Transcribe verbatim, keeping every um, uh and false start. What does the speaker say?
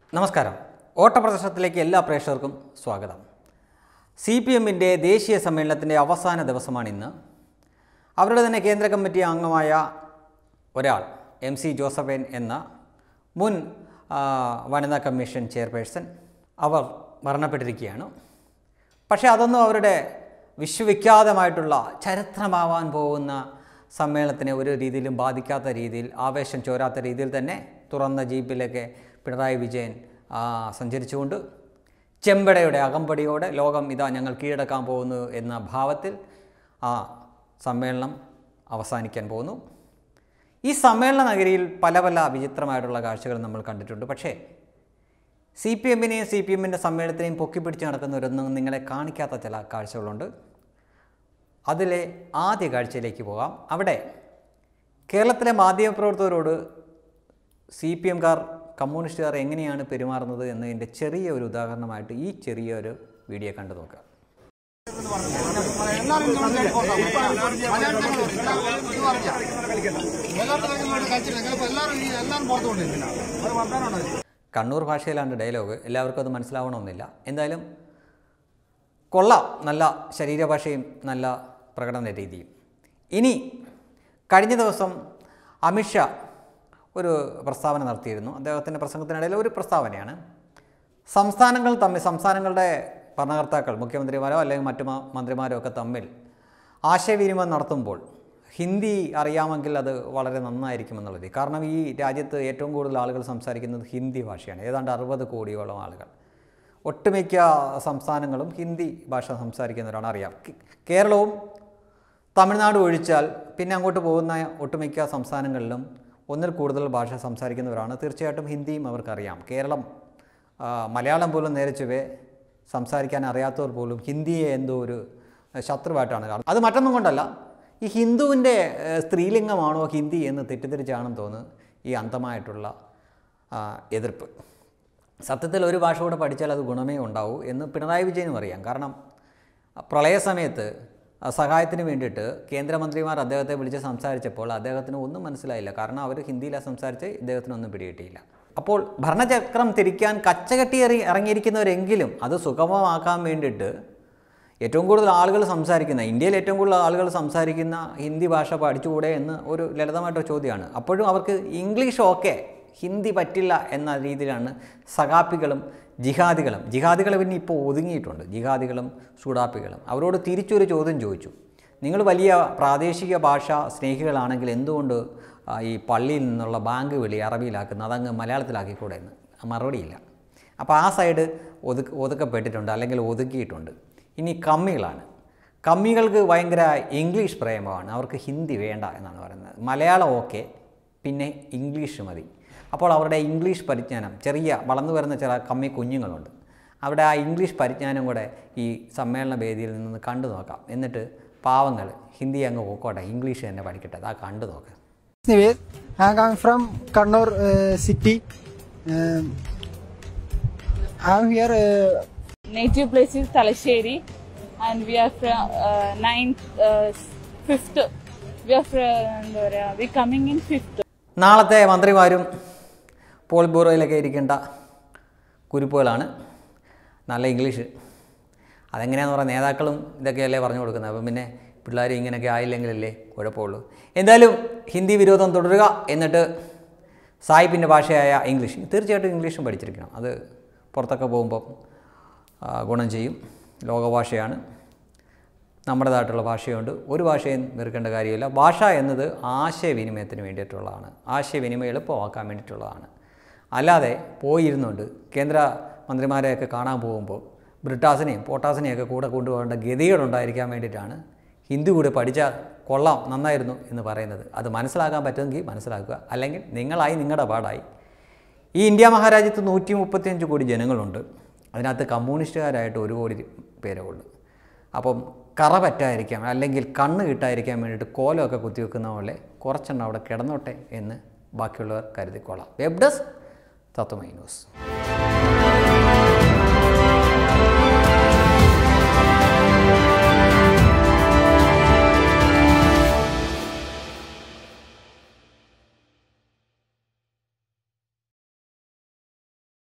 നമസ്കാരം. ഓട്ടപ്രദർശനത്തിലേക്ക് എല്ലാ പ്രേക്ഷകർക്കും സ്വാഗതം. സി പി എമ്മിൻ്റെ ദേശീയ സമ്മേളനത്തിൻ്റെ അവസാന ദിവസമാണ് ഇന്ന്. അവരുടെ തന്നെ കേന്ദ്ര കമ്മിറ്റി അംഗമായ ഒരാൾ എം സി ജോസഫൈൻ എന്ന മുൻ വനിതാ കമ്മീഷൻ ചെയർപേഴ്സൺ അവർ മരണപ്പെട്ടിരിക്കുകയാണ്. പക്ഷേ അതൊന്നും അവരുടെ വിശ്വവിഖ്യാതമായിട്ടുള്ള ചരിത്രമാവാൻ പോകുന്ന സമ്മേളനത്തിനെ ഒരു രീതിയിലും ബാധിക്കാത്ത രീതിയിൽ, ആവേശം ചോരാത്ത രീതിയിൽ തന്നെ തുറന്ന ജീപ്പിലേക്ക് പിണറായി വിജയൻ സഞ്ചരിച്ചുകൊണ്ട് ചെമ്പടയുടെ അകമ്പടിയോടെ ലോകം ഇതാ ഞങ്ങൾ കീഴടക്കാൻ പോകുന്നു എന്ന ഭാവത്തിൽ ആ സമ്മേളനം അവസാനിക്കാൻ പോകുന്നു. ഈ സമ്മേളന നഗരിയിൽ പല പല വിചിത്രമായിട്ടുള്ള കാഴ്ചകൾ നമ്മൾ കണ്ടിട്ടുണ്ട്. പക്ഷേ സി പി എമ്മിനെയും സി പി എമ്മിൻ്റെ സമ്മേളനത്തിനെയും പൊക്കിപ്പിടിച്ച് നടക്കുന്നവരൊന്നും നിങ്ങളെ കാണിക്കാത്ത ചില കാഴ്ചകളുണ്ട്. അതിലെ ആദ്യ കാഴ്ചയിലേക്ക് പോകാം. അവിടെ കേരളത്തിലെ മാധ്യമപ്രവർത്തകരോട് സി പി എംകാർ കമ്മ്യൂണിസ്റ്റുകാർ എങ്ങനെയാണ് പെരുമാറുന്നത് എന്നതിൻ്റെ ചെറിയ ഒരു ഉദാഹരണമായിട്ട് ഈ ചെറിയൊരു വീഡിയോ കണ്ടു നോക്കാം. കണ്ണൂർ ഭാഷയിലാണ് ഡയലോഗ്, എല്ലാവർക്കും അത് മനസ്സിലാവണമെന്നില്ല. എന്തായാലും കൊള്ളാം, നല്ല ശരീരഭാഷയും നല്ല പ്രകടന രീതിയും. ഇനി കഴിഞ്ഞ ദിവസം അമിത്ഷാ ഒരു പ്രസ്താവന നടത്തിയിരുന്നു. അദ്ദേഹത്തിൻ്റെ പ്രസംഗത്തിനിടയിൽ ഒരു പ്രസ്താവനയാണ്. സംസ്ഥാനങ്ങൾ തമ്മിൽ, സംസ്ഥാനങ്ങളുടെ ഭരണകർത്താക്കൾ, മുഖ്യമന്ത്രിമാരോ അല്ലെങ്കിൽ മറ്റു മന്ത്രിമാരോ ഒക്കെ തമ്മിൽ ആശയവിനിമയം നടത്തുമ്പോൾ ഹിന്ദി അറിയാമെങ്കിൽ അത് വളരെ നന്നായിരിക്കുമെന്നുള്ളത്. കാരണം ഈ രാജ്യത്ത് ഏറ്റവും കൂടുതൽ ആളുകൾ സംസാരിക്കുന്നത് ഹിന്ദി ഭാഷയാണ്. ഏതാണ്ട് അറുപത് കോടിയോളം ആളുകൾ. ഒട്ടുമിക്ക സംസ്ഥാനങ്ങളും ഹിന്ദി ഭാഷ സംസാരിക്കുന്നവരാണ്. അറിയാം, കേരളവും തമിഴ്നാടും ഒഴിച്ചാൽ പിന്നെ അങ്ങോട്ട് പോകുന്ന ഒട്ടുമിക്ക സംസ്ഥാനങ്ങളിലും ഒന്നിൽ കൂടുതൽ ഭാഷ സംസാരിക്കുന്നവരാണ്. തീർച്ചയായിട്ടും ഹിന്ദിയും അവർക്കറിയാം. കേരളം മലയാളം പോലും നേരെ ചൊവ്വേ സംസാരിക്കാൻ അറിയാത്തവർ പോലും ഹിന്ദിയെ എന്തോ ഒരു ശത്രുവായിട്ടാണ് കാണുന്നത്. അത് മറ്റൊന്നും കൊണ്ടല്ല, ഈ ഹിന്ദുവിൻ്റെ സ്ത്രീലിംഗമാണോ ഹിന്ദി എന്ന് തെറ്റിദ്ധരിച്ചാണെന്ന് തോന്നുന്നു ഈ അന്ധമായിട്ടുള്ള എതിർപ്പ്. സത്യത്തിൽ ഒരു ഭാഷ കൂടെ പഠിച്ചാൽ അത് ഗുണമേ ഉണ്ടാവൂ എന്ന് പിണറായി വിജയനും അറിയാം. കാരണം പ്രളയ സമയത്ത് സഹായത്തിന് വേണ്ടിയിട്ട് കേന്ദ്രമന്ത്രിമാർ അദ്ദേഹത്തെ വിളിച്ച് സംസാരിച്ചപ്പോൾ അദ്ദേഹത്തിന് ഒന്നും മനസ്സിലായില്ല. കാരണം അവർ ഹിന്ദിയിലാണ് സംസാരിച്ച്, ഇദ്ദേഹത്തിനൊന്നും പിടികിട്ടിയില്ല. അപ്പോൾ ഭരണചക്രം തിരിക്കാൻ കച്ചകെട്ടി ഇറ ഇറങ്ങിയിരിക്കുന്നവരെങ്കിലും അത് സുഗമമാക്കാൻ വേണ്ടിയിട്ട് ഏറ്റവും കൂടുതൽ ആളുകൾ സംസാരിക്കുന്ന, ഇന്ത്യയിൽ ഏറ്റവും കൂടുതൽ ആളുകൾ സംസാരിക്കുന്ന ഹിന്ദി ഭാഷ പഠിച്ചുകൂടെ എന്ന് ഒരു ലളിതമായിട്ടൊരു ചോദ്യമാണ്. അപ്പോഴും അവർക്ക് ഇംഗ്ലീഷ് ഓക്കെ, ഹിന്ദി പറ്റില്ല എന്ന രീതിയിലാണ് സഖാപ്പികളും ജിഹാദികളും. ജിഹാദികൾ പിന്നെ ഇപ്പോൾ ഒതുങ്ങിയിട്ടുണ്ട്. ജിഹാദികളും സുഡാപ്പികളും അവരോട് തിരിച്ചൊരു ചോദ്യം ചോദിച്ചു. നിങ്ങൾ വലിയ പ്രാദേശിക ഭാഷ സ്നേഹികളാണെങ്കിൽ എന്തുകൊണ്ട് ഈ പള്ളിയിൽ നിന്നുള്ള ബാങ്ക് വിളി അറബിയിലാക്കുന്നത്, അതങ്ങ് മലയാളത്തിലാക്കിക്കൂടെ എന്ന്. മറുപടിയില്ല. അപ്പോൾ ആ സൈഡ് ഒതുക്ക ഒതുക്കപ്പെട്ടിട്ടുണ്ട്, അല്ലെങ്കിൽ ഒതുക്കിയിട്ടുണ്ട്. ഇനി കമ്മികളാണ്. കമ്മികൾക്ക് ഭയങ്കര ഇംഗ്ലീഷ് പ്രേമമാണ്. അവർക്ക് ഹിന്ദി വേണ്ട എന്നാണ് പറയുന്നത്. മലയാളം ഓക്കെ, പിന്നെ ഇംഗ്ലീഷ് മതി. അപ്പോൾ അവരുടെ ഇംഗ്ലീഷ് പരിജ്ഞാനം, ചെറിയ വളർന്നു വരുന്ന ചില കമ്മി കുഞ്ഞുങ്ങളുണ്ട്, അവിടെ ആ ഇംഗ്ലീഷ് പരിജ്ഞാനം കൂടെ ഈ സമ്മേളന വേദിയിൽ നിന്ന് കണ്ടു നോക്കാം. എന്നിട്ട് പാവങ്ങൾ ഹിന്ദി അങ്ങ് പോക്കോട്ടെ, ഇംഗ്ലീഷ് തന്നെ പഠിക്കട്ടെ, അത് കണ്ടു നോക്കാം. I am from Kannur uh, city. Uh, I am here. Uh, Native place is Talasheri, and we are from uh, ninth, uh, fifth. We are from. Uh, we coming in fifth. നാളത്തെ മന്ത്രിമാരും polit ബ്യൂറോയിലൊക്കെ ഇരിക്കേണ്ട കുരിപ്പുകളാണ്. നല്ല English. അതെങ്ങനെയാണെന്ന് പറഞ്ഞാൽ നേതാക്കളും ഇതൊക്കെയല്ലേ പറഞ്ഞു കൊടുക്കുന്നത്. അപ്പം പിന്നെ പിള്ളേർ ഇങ്ങനെയൊക്കെ ആയില്ലെങ്കിലല്ലേ കുഴപ്പമുള്ളൂ. എന്തായാലും ഹിന്ദി വിരോധം തുടരുക. എന്നിട്ട് സായിപ്പിൻ്റെ ഭാഷയായ ഇംഗ്ലീഷ്, തീർച്ചയായിട്ടും ഇംഗ്ലീഷും പഠിച്ചിരിക്കണം. അത് പുറത്തൊക്കെ പോകുമ്പം ഗുണം ചെയ്യും. ലോകഭാഷയാണ്, നമ്മുടേതായിട്ടുള്ള ഭാഷയുണ്ട്. ഒരു ഭാഷയും വെറുക്കേണ്ട കാര്യമില്ല. ഭാഷ എന്നത് ആശയവിനിമയത്തിന് വേണ്ടിയിട്ടുള്ളതാണ്. ആശയവിനിമയം എളുപ്പമാക്കാൻ വേണ്ടിയിട്ടുള്ളതാണ്. അല്ലാതെ പോയിരുന്നുകൊണ്ട് കേന്ദ്ര മന്ത്രിമാരെയൊക്കെ കാണാൻ പോകുമ്പോൾ ബ്രിട്ടാസിനെയും പോട്ടാസിനെയൊക്കെ കൂടെ കൊണ്ടുപോകേണ്ട ഗതികളുണ്ടായിരിക്കാൻ വേണ്ടിയിട്ടാണ് ഹിന്ദി കൂടി പഠിച്ചാൽ കൊള്ളാം, നന്നായിരുന്നു എന്ന് പറയുന്നത്. അത് മനസ്സിലാക്കാൻ പറ്റുമെങ്കിൽ മനസ്സിലാക്കുക, അല്ലെങ്കിൽ നിങ്ങളായി നിങ്ങളുടെ പാടായി. ഈ ഇന്ത്യ മഹാരാജ്യത്ത് നൂറ്റി മുപ്പത്തിയഞ്ച് കോടി ജനങ്ങളുണ്ട്. അതിനകത്ത് കമ്മ്യൂണിസ്റ്റുകാരായിട്ട് ഒരു കോടി പേരേ ഉള്ളൂ. അപ്പം കറ പറ്റാതിരിക്കാൻ, അല്ലെങ്കിൽ കണ്ണ് കിട്ടാതിരിക്കാൻ വേണ്ടിയിട്ട് കോലമൊക്കെ കുത്തിവെക്കുന്ന പോലെ കുറച്ചെണ്ണം അവിടെ കിടന്നോട്ടെ എന്ന് ബാക്കിയുള്ളവർ കരുതിക്കോളാം. Web desk Tatwamayi news.